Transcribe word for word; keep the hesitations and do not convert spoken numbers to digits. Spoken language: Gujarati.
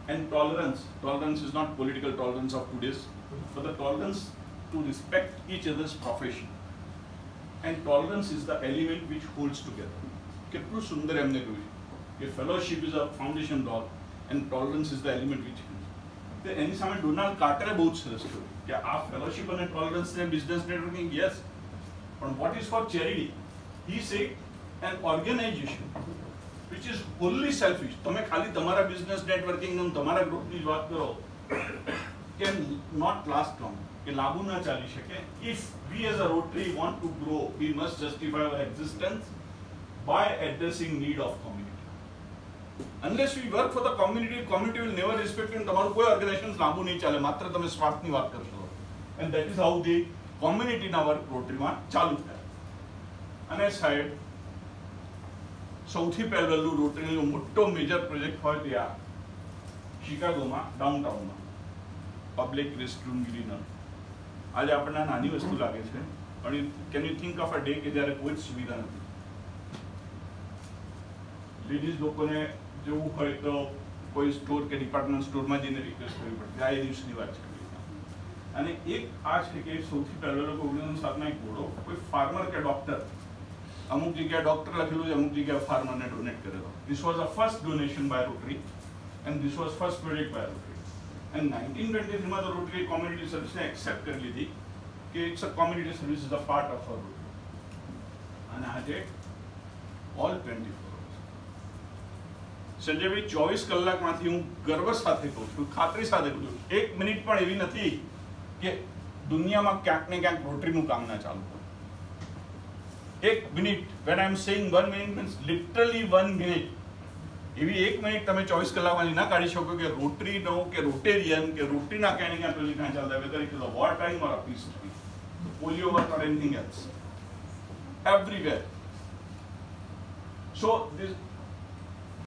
And tolerance. Tolerance is not political tolerance of today's, but the tolerance to respect each other's profession. And tolerance is the element which holds together. કેટલું સુંદર એમને કહ્યું કે fellowship is a foundation doll and tolerance is the element which તો એની સામે ડોનાલ્ડ કાર્ટરે બહુ જ સરસ કહ્યું કે આ ફેલોશિપ અને ટોલરન્સ ને બિઝનેસ નેટવર્કિંગ યસ પણ what is for charity he say an organization which is wholly selfish. તમે ખાલી તમારા બિઝનેસ નેટવર્કિંગ અને તમારા ગ્રુપની જ વાત કરો કે not last long, કે લાંબુ ના ચાલી શકે. If we as a Rotary want to grow, we must justify our existence by addressing need of community. Unless we work for the community, community will never respect you. તમારું કોઈ ઓર્ગેનાઇઝેશન લાંબુ નહીં ચાલે, માત્ર તમે સ્વાર્થની વાત કરશો. And that is how the community ના વર્ક રોટરીમાં ચાલુ થાય. અને સાહેબ સૌથી પહેલું રોટરીનો મોટો મેજર પ્રોજેક્ટ હોય તે આ શિકાગોમાં ડાઉનટાઉનમાં પબ્લિક રેસ્ટરૂમ ક્લીનર. આજે આપણને નાની વસ્તુ લાગે છે પણ can you think of a day કે જ્યારે કોઈ જ સુવિધા નથી. લેડીઝ લોકોને જવું હોય તો કોઈ સ્ટોર કે ડિપાર્ટમેન્ટ સ્ટોરમાં જઈને રિક્વેસ્ટ કરવી પડતી. આ એ દિવસની વાત છે. અને એક આ છે કે સૌથી પહેલો લોકો ઓગણીસો સાતમાં એક ઘોડો કોઈ ફાર્મર કે ડોક્ટર અમુક જગ્યાએ ડોક્ટર લખેલું છે, અમુક જગ્યાએ ફાર્મરને ડોનેટ કરેલો. This was a first donation by rotary and this was first project by rotary. And nineteen twenty થ્રીમાં તો રોટરી કોમ્યુનિટી સર્વિસને એક્સેપ્ટ કરી લીધી કે it's a community service is a part of our rotary. અને આજે ઓલ ટ્વેન્ટી ફોર અવર્સ સંજયભાઈ ચોવીસ કલાકમાંથી હું ગર્વ સાથે કહું છું, ખાતરી સાથે કહું છું, એક મિનિટ પણ એવી નથી કે દુનિયામાં ક્યાંક ને ક્યાંક રોટરીનું કામ ના ચાલુ હોય. એક minute, when I am saying one minute means literally one minute. એવી એક મિનિટ તમે ચોવીસ કલાકમાંથી ના કાઢી શકો કે રોટરીનો કે રોટેરિયન કે રોટરીના ક્યાંય ને ક્યાં પ્રોજેક્ટ ના ચાલતા, whether it is a war time or a peace time, polio work or anything else, everywhere. So this